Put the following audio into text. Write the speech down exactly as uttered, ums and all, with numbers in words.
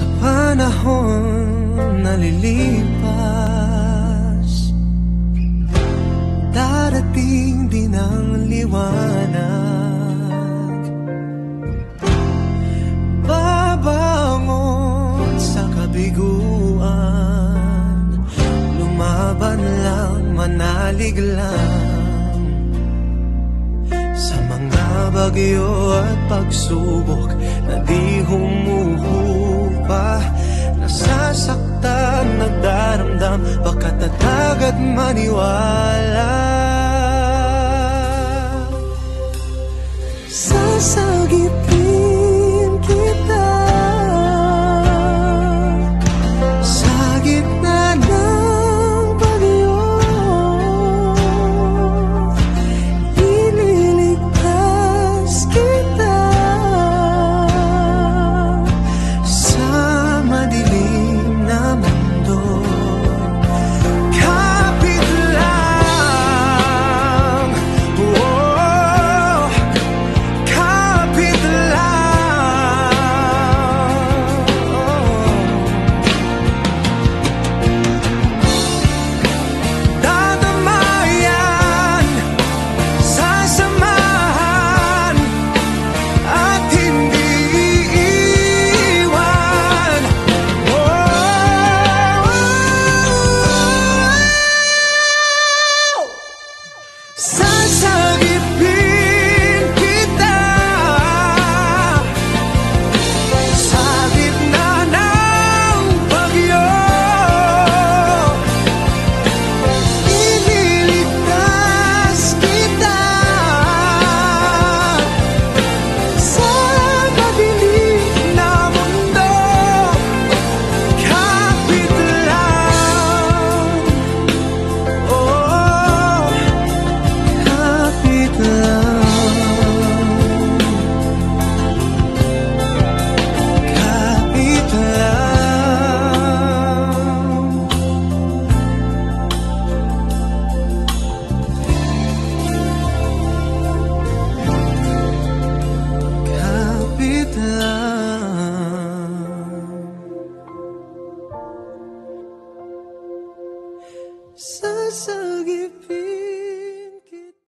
Sa panahon na lilipas, darating din ang liwanag. Babangon sa kabiguan, lumaban lang, manalig lang sa mga bagyo at pagsubok na di humuhupa. Nasasaktan, nagdaramdam, baka tatag at maniwala.